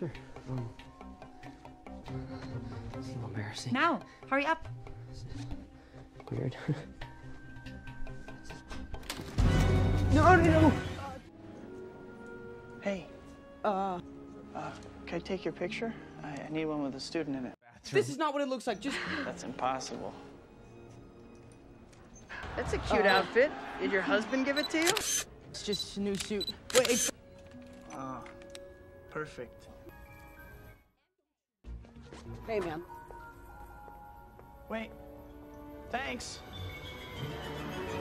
Sure. It's a little embarrassing. Now, hurry up. Weird. No! Hey. Can I take your picture? I need one with a student in it. This is not what it looks like. Just. That's impossible. That's a cute outfit. Did your husband give it to you? It's just a new suit. Wait. It's... Oh, perfect. Hey, man. Wait. Thanks.